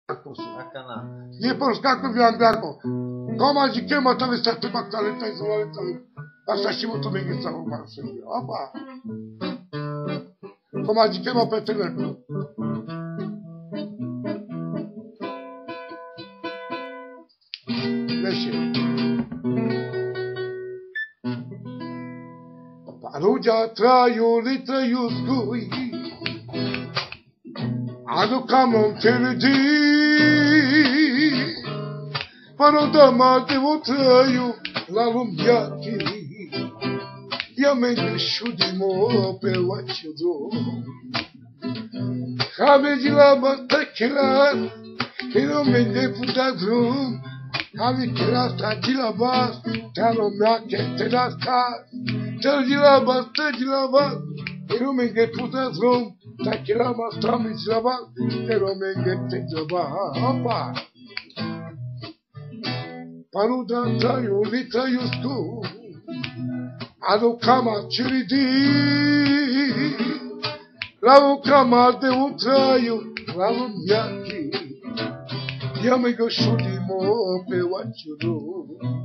Nije porskako bianco. Come si chiama tale sette battaglie isolate? Assassimo tu mi stavo passando. Opa. Come si chiama per telefono? Lascia. Paruja traio litraio scui. Ado camon teledi. Paruda mate votraio la lumbiati. Io me ne sciudimo per guacciado. Habe di la battacchera, che non me ne putato. Habe che la sta di la bas, te lo me che te la sta. Te di la bas, che non me ne putato. Te che la bas, te mi di la bas, che non me ne te la bas. Opa! Paruda traio, li traio sto. Ado kama chiridi, lavo kama de utraio, lavo miaki, yamigo shudimo pe wachuru.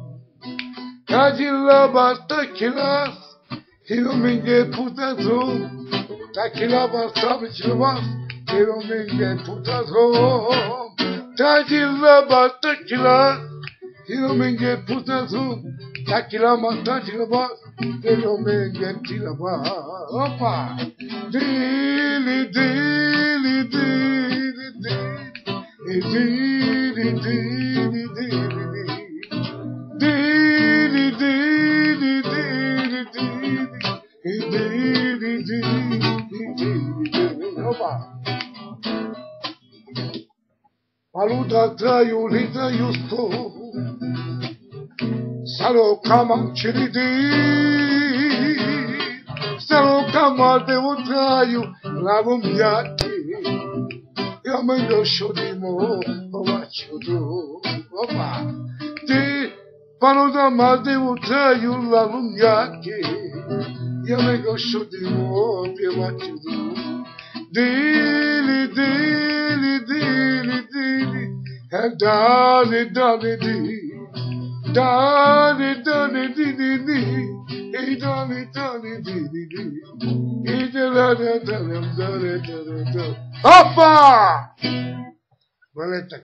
Kajila basta kilas, hirominge putazo, takila basta bichilwas, hirominge putazo. Kajila basta kilas, hirominge putazo, takila basta chilwas. Pero me get la opa, dili dili dili dili dili dili dili dili dili dili opa. Paluda traio lida justo. Salo kama chiridi, salo kama de utraio, lavo miaki. Eu me dou chudimo, ovachudo, opa. De paruda ma de utraio, lavo miaki. Eu me dou chudimo, ovachudo. Dili dili dili dili, dali dali dili. Dali dali di di di, dali dali di di di, dali dali di di di. Opa! Valeta.